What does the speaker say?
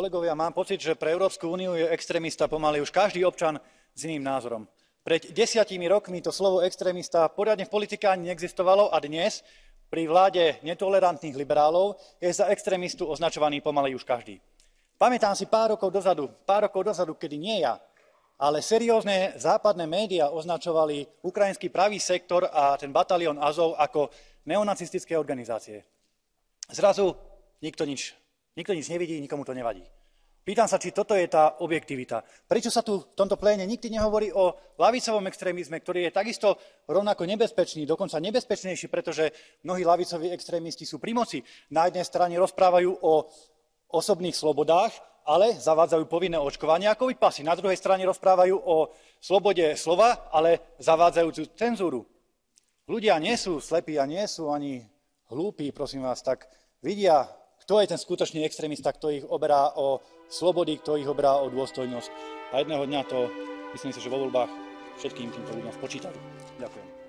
kolegovia, mám pocit, že pre Európsku úniu je extrémista pomaly už každý občan s iným názorom. Pred 10 rokmi to slovo extrémista poriadne v politike ani neexistovalo a dnes, pri vláde netolerantných liberálov, je za extrémistu označovaný pomaly už každý. Pamätám si pár rokov dozadu, kedy nie ja, ale seriózne západné médiá označovali ukrajinský pravý sektor a ten batalión Azov ako neonacistické organizácie. Zrazu nikto nič nevidí, nikomu to nevadí. Pýtam sa, či toto je tá objektivita. Prečo sa tu v tomto pléne nikdy nehovorí o ľavicovom extrémizme, ktorý je takisto rovnako nebezpečný, dokonca nebezpečnejší, pretože mnohí ľavicoví extrémisti sú pri moci. Na jednej strane rozprávajú o osobných slobodách, ale zavádzajú povinné očkovanie a covid pasy. Na druhej strane rozprávajú o slobode slova, ale zavádzajúcu cenzúru. Ľudia nie sú slepí a nie sú ani hlúpi, prosím vás, tak vidia, kto je ten skutočný extrémista, kto ich oberá o slobody, kto ich oberá o dôstojnosť. A jedného dňa to, myslím si, že vo voľbách všetkým týmto ľuďom spočítajú. Ďakujem.